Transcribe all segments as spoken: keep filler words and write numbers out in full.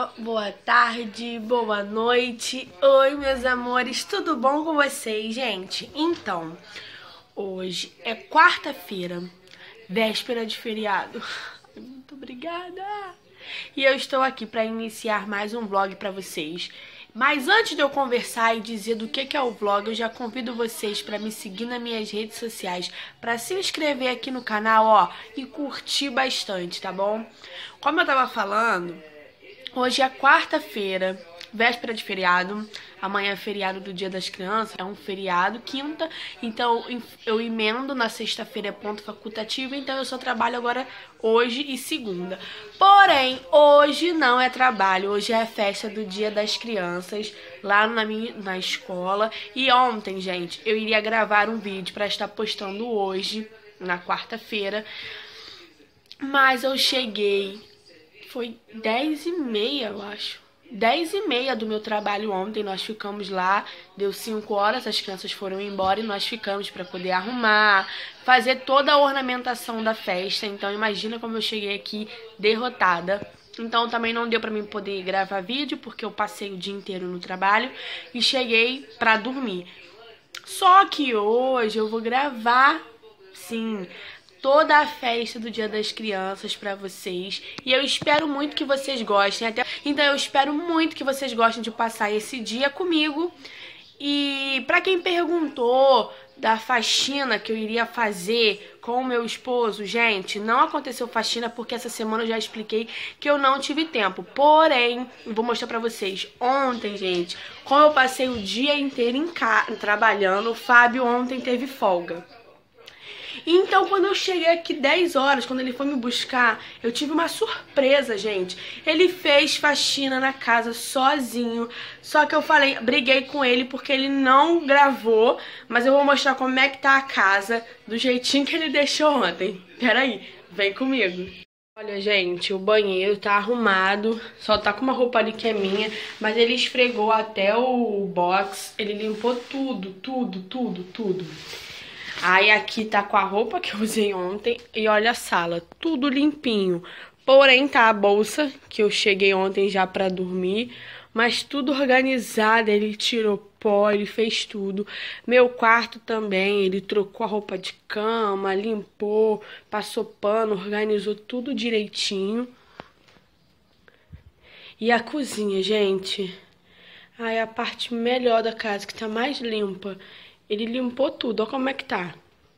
dia, boa tarde, boa noite. Oi, meus amores, tudo bom com vocês, gente? Então, hoje é quarta-feira, véspera de feriado. Muito obrigada! E eu estou aqui para iniciar mais um vlog para vocês. Mas antes de eu conversar e dizer do que é o vlog, eu já convido vocês para me seguir nas minhas redes sociais, para se inscrever aqui no canal, ó, e curtir bastante, tá bom? Como eu tava falando, hoje é quarta-feira, véspera de feriado. Amanhã é feriado do Dia das Crianças, é um feriado, quinta, então eu emendo na sexta-feira, é ponto facultativo, então eu só trabalho agora hoje e segunda. Porém, hoje não é trabalho, hoje é a festa do Dia das Crianças, lá na, minha, na escola. E ontem, gente, eu iria gravar um vídeo para estar postando hoje, na quarta-feira, mas eu cheguei, foi dez e meia, eu acho. dez e meia do meu trabalho ontem, nós ficamos lá, deu cinco horas, as crianças foram embora e nós ficamos para poder arrumar, fazer toda a ornamentação da festa. Então imagina como eu cheguei aqui derrotada. Então também não deu para mim poder gravar vídeo, porque eu passei o dia inteiro no trabalho e cheguei para dormir. Só que hoje eu vou gravar, sim, toda a festa do Dia das Crianças pra vocês. E eu espero muito que vocês gostem. Até... Então eu espero muito que vocês gostem de passar esse dia comigo. E pra quem perguntou da faxina que eu iria fazer com o meu esposo, gente, não aconteceu faxina porque essa semana eu já expliquei que eu não tive tempo. Porém, eu vou mostrar pra vocês. Ontem, gente, como eu passei o dia inteiro em casa trabalhando, o Fábio ontem teve folga. Então, quando eu cheguei aqui dez horas, quando ele foi me buscar, eu tive uma surpresa, gente. Ele fez faxina na casa sozinho. Só que eu falei, briguei com ele porque ele não gravou. Mas eu vou mostrar como é que tá a casa, do jeitinho que ele deixou ontem. Peraí, vem comigo. Olha, gente, o banheiro tá arrumado. Só tá com uma roupa ali que é minha. Mas ele esfregou até o box. Ele limpou tudo, tudo, tudo, tudo. Aí aqui tá com a roupa que eu usei ontem. E olha a sala, tudo limpinho. Porém tá a bolsa, que eu cheguei ontem já pra dormir. Mas tudo organizado, ele tirou pó, ele fez tudo. Meu quarto também, ele trocou a roupa de cama, limpou, passou pano, organizou tudo direitinho. E a cozinha, gente. Aí a parte melhor da casa, que tá mais limpa. Ele limpou tudo, olha como é que tá.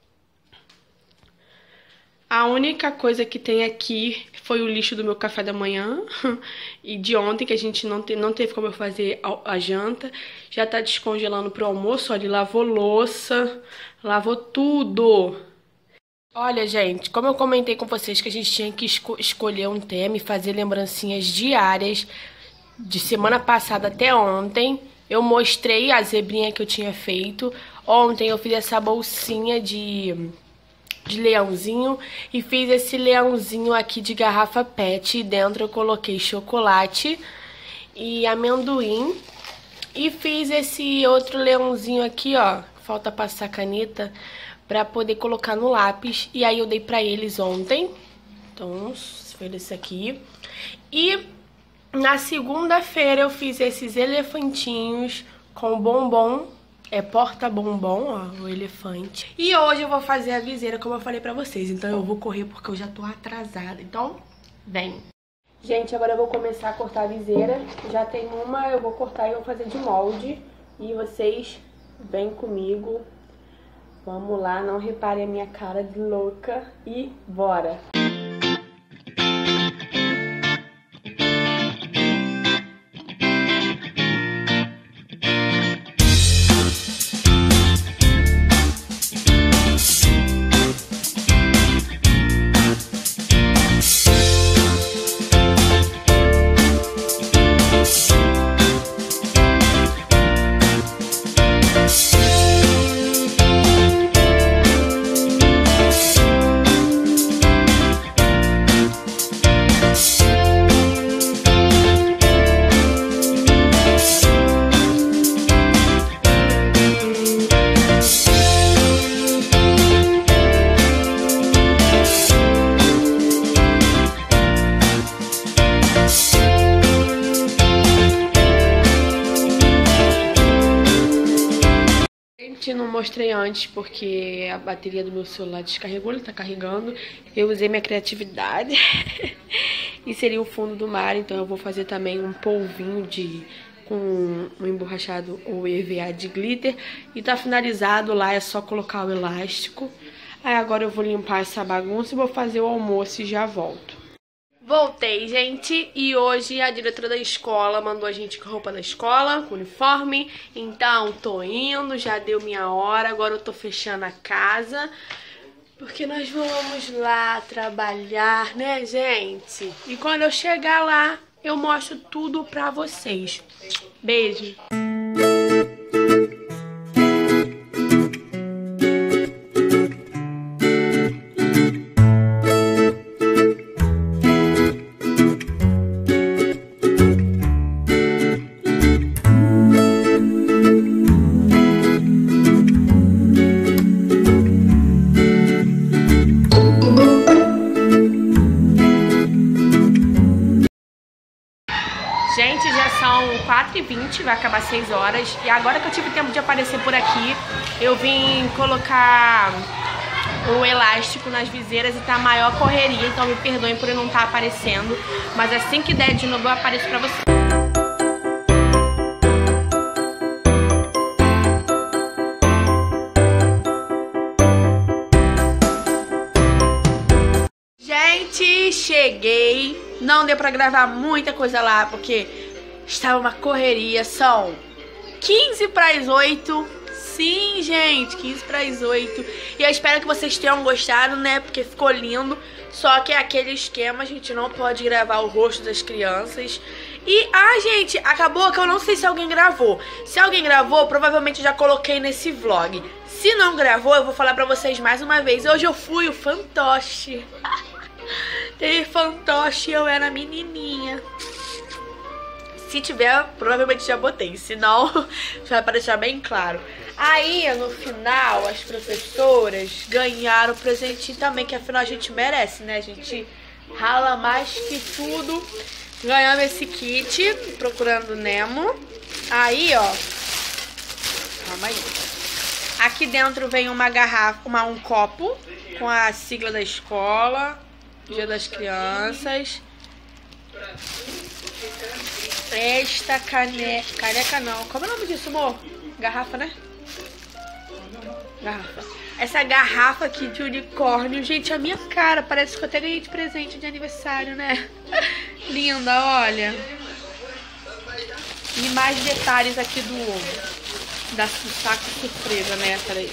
A única coisa que tem aqui foi o lixo do meu café da manhã e de ontem, que a gente não, te, não teve como eu fazer a, a janta. Já tá descongelando pro almoço, olha, ele lavou louça, lavou tudo. Olha, gente, como eu comentei com vocês que a gente tinha que esco escolher um tema e fazer lembrancinhas diárias de semana passada até ontem. Eu mostrei a zebrinha que eu tinha feito. Ontem eu fiz essa bolsinha de, de leãozinho e fiz esse leãozinho aqui de garrafa pet. E dentro eu coloquei chocolate e amendoim. E fiz esse outro leãozinho aqui, ó. Falta passar caneta pra poder colocar no lápis. E aí eu dei pra eles ontem. Então, foi esse aqui. E na segunda-feira eu fiz esses elefantinhos com bombom, é porta-bombom, ó, o elefante. E hoje eu vou fazer a viseira, como eu falei pra vocês, então eu vou correr porque eu já tô atrasada, então vem. Gente, agora eu vou começar a cortar a viseira, já tem uma, eu vou cortar e eu vou fazer de molde. E vocês vêm comigo, vamos lá, não reparem a minha cara de louca e bora! Gente, não mostrei antes porque a bateria do meu celular descarregou, ele tá carregando. Eu usei minha criatividade. E seria o fundo do mar, então eu vou fazer também um polvinho de com um emborrachado ou E V A de glitter. E tá finalizado lá, é só colocar o elástico. Aí agora eu vou limpar essa bagunça e vou fazer o almoço e já volto. Voltei, gente, e hoje a diretora da escola mandou a gente com roupa da escola, com uniforme. Então, tô indo, já deu minha hora, agora eu tô fechando a casa, porque nós vamos lá trabalhar, né, gente? E quando eu chegar lá, eu mostro tudo pra vocês. Beijo! Gente, já são quatro e vinte, vai acabar seis horas. E agora que eu tive tempo de aparecer por aqui, eu vim colocar o elástico nas viseiras e tá a maior correria. Então me perdoem por eu não estar aparecendo. Mas assim que der de novo eu apareço pra vocês. Gente, cheguei. Não deu pra gravar muita coisa lá, porque estava uma correria. São quinze para as oito. Sim, gente, quinze para as oito. E eu espero que vocês tenham gostado, né? Porque ficou lindo. Só que é aquele esquema, a gente não pode gravar o rosto das crianças. E, ah, gente, acabou que eu não sei se alguém gravou. Se alguém gravou, provavelmente já coloquei nesse vlog. Se não gravou, eu vou falar pra vocês mais uma vez. Hoje eu fui o fantoche. Teve fantoche e eu era menininha. Se tiver, provavelmente já botei. Se não, já pra deixar bem claro. Aí, no final, as professoras ganharam o presentinho também, que afinal a gente merece, né? A gente rala mais que tudo. Ganhamos esse kit, Procurando Nemo. Aí, ó. Calma aí. Aqui dentro vem uma garrafa, uma, um copo com a sigla da escola. Dia das Crianças. Esta caneca. Caneca não. Como é o nome disso, amor? Garrafa, né? Garrafa. Essa garrafa aqui de unicórnio. Gente, a minha cara. Parece que eu até ganhei de presente de aniversário, né? Linda, olha. E mais detalhes aqui do, da, do saco surpresa, né? Peraí.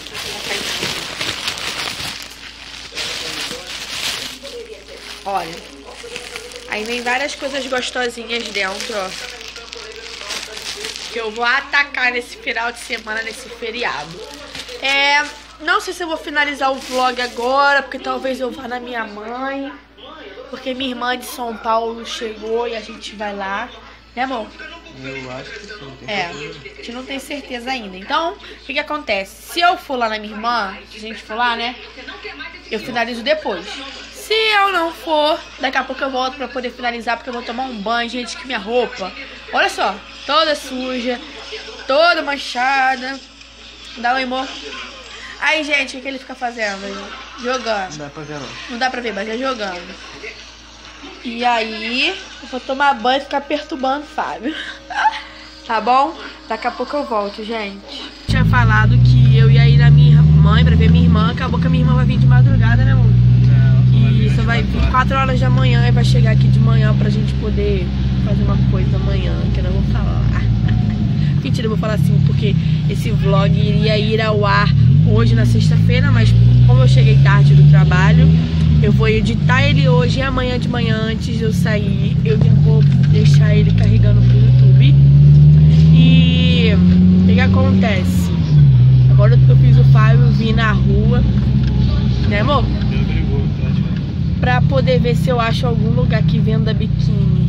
Olha, aí vem várias coisas gostosinhas dentro, ó, que eu vou atacar nesse final de semana, nesse feriado. É, não sei se eu vou finalizar o vlog agora, porque talvez eu vá na minha mãe, porque minha irmã de São Paulo chegou e a gente vai lá, né, amor? Eu acho que sim. É, a gente não tem certeza ainda. Então, o que que acontece? Se eu for lá na minha irmã, se a gente for lá, né, eu finalizo depois. Se eu não for, daqui a pouco eu volto pra poder finalizar, porque eu vou tomar um banho, gente, que minha roupa, olha só, toda suja, toda manchada. Dá um amor. Aí, gente, o que, que ele fica fazendo? Jogando. Não dá pra ver, não. Não dá pra ver, mas é jogando. E aí, eu vou tomar banho e ficar perturbando o Fábio. Tá bom? Daqui a pouco eu volto, gente. Tinha falado que eu ia ir na minha mãe pra ver minha irmã. Acabou que a minha irmã vai vir de madrugada, né, amor? E isso vai vir quatro horas da manhã e vai chegar aqui de manhã pra gente poder fazer uma coisa amanhã, que eu não vou falar. Mentira, eu vou falar assim, porque esse vlog iria ir ao ar hoje na sexta-feira, mas como eu cheguei tarde do trabalho, eu vou editar ele hoje e amanhã de manhã, antes de eu sair, eu já vou deixar ele carregando pro YouTube. E o que que acontece? Agora que eu fiz o Fábio vir na rua, né, amor? Pra poder ver se eu acho algum lugar que venda biquíni.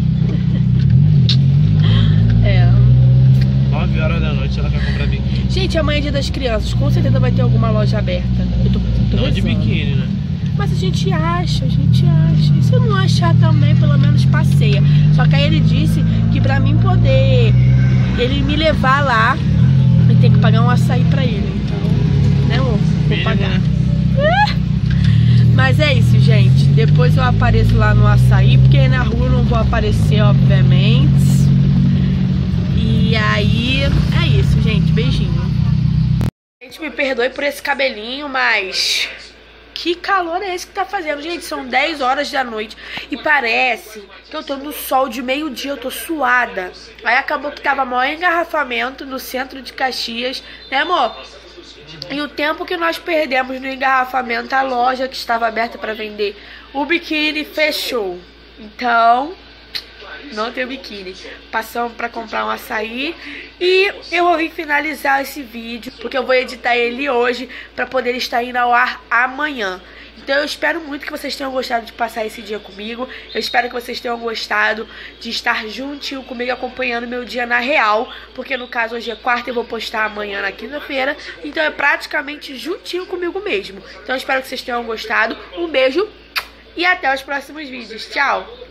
É. nove horas da noite ela quer comprar biquíni. Gente, amanhã é dia das crianças. Com certeza vai ter alguma loja aberta. Eu tô, tô Não de biquíni, né? Mas a gente acha, a gente acha. E se eu não achar também, pelo menos passeia. Só que aí ele disse que pra mim poder ele me levar lá, eu tenho que pagar um açaí pra ele. Então Vou pagar. Né? Mas é isso, gente. Depois eu apareço lá no açaí, porque aí na rua eu não vou aparecer, obviamente. E aí, é isso, gente. Beijinho. Gente, me perdoe por esse cabelinho, mas... que calor é esse que tá fazendo? Gente, são dez horas da noite e parece que eu tô no sol de meio-dia, eu tô suada. Aí acabou que tava maior engarrafamento no centro de Caxias, né, amor? E o tempo que nós perdemos no engarrafamento, a loja que estava aberta para vender o biquíni fechou. Então, não tem biquíni. Passamos para comprar um açaí e eu vou vir finalizar esse vídeo, porque eu vou editar ele hoje para poder estar indo ao ar amanhã. Então eu espero muito que vocês tenham gostado de passar esse dia comigo. Eu espero que vocês tenham gostado de estar juntinho comigo, acompanhando meu dia na real. Porque no caso hoje é quarta e eu vou postar amanhã na quinta-feira. Então é praticamente juntinho comigo mesmo. Então eu espero que vocês tenham gostado. Um beijo e até os próximos vídeos. Tchau!